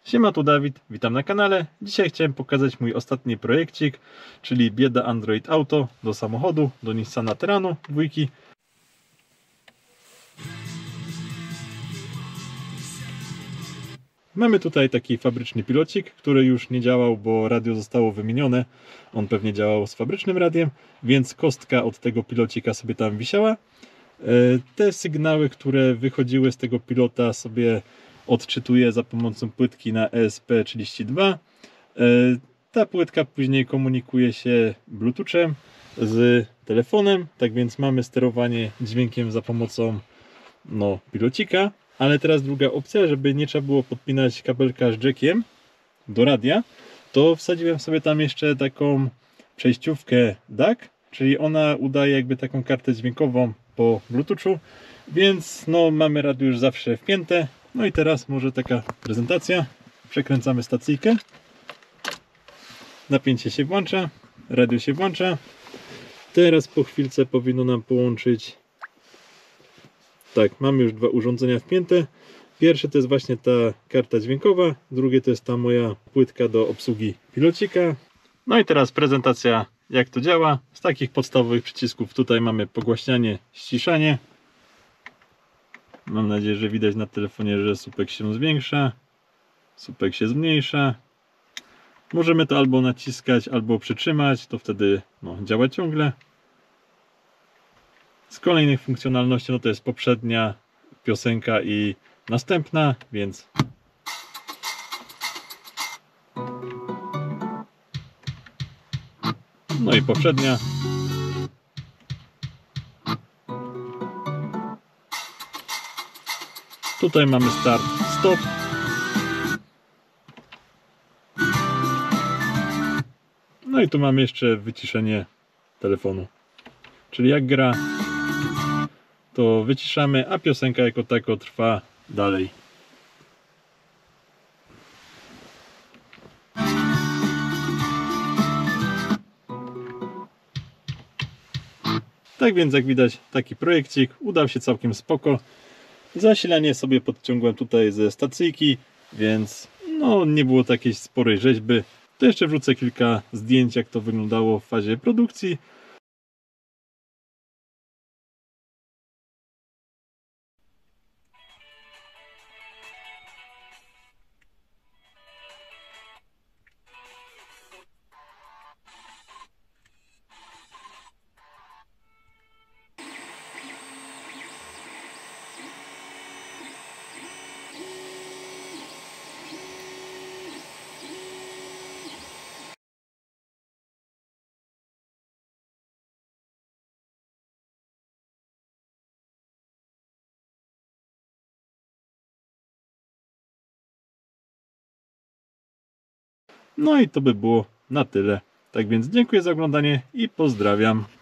Siema, tu Dawid, witam na kanale. Dzisiaj chciałem pokazać mój ostatni projekcik, czyli bieda Android Auto do samochodu, do Nissana Terranu 2. Mamy tutaj taki fabryczny pilocik, który już nie działał, bo radio zostało wymienione. On pewnie działał z fabrycznym radiem, więc kostka od tego pilocika sobie tam wisiała. Te sygnały, które wychodziły z tego pilota, sobie odczytuję za pomocą płytki na ESP32. Ta płytka później komunikuje się Bluetoothem z telefonem, tak więc mamy sterowanie dźwiękiem za pomocą pilocika. Ale teraz druga opcja, żeby nie trzeba było podpinać kabelka z jackiem do radia, to wsadziłem sobie tam jeszcze taką przejściówkę DAC, czyli ona udaje jakby taką kartę dźwiękową po Bluetoothu, więc mamy radio już zawsze wpięte. No i teraz może taka prezentacja. Przekręcamy stacyjkę. Napięcie się włącza, radio się włącza. Teraz po chwilce powinno nam połączyć. Tak, mamy już dwa urządzenia wpięte. Pierwsze to jest właśnie ta karta dźwiękowa, drugie to jest ta moja płytka do obsługi pilocika. No i teraz prezentacja, jak to działa. Z takich podstawowych przycisków tutaj mamy pogłaśnianie, ściszanie. Mam nadzieję, że widać na telefonie, że słupek się zwiększa, słupek się zmniejsza. Możemy to albo naciskać, albo przytrzymać, to wtedy działa ciągle. Z kolejnych funkcjonalności to jest poprzednia piosenka i następna, więc i poprzednia. Tutaj mamy start, stop. No i tu mamy jeszcze wyciszenie telefonu. Czyli jak gra, to wyciszamy, a piosenka jako tako trwa dalej. Tak więc jak widać, taki projekcik udał się całkiem spoko. Zasilanie sobie podciągłem tutaj ze stacyjki, więc nie było takiej sporej rzeźby. To jeszcze wrzucę kilka zdjęć, jak to wyglądało w fazie produkcji. No i to by było na tyle. Tak więc dziękuję za oglądanie i pozdrawiam.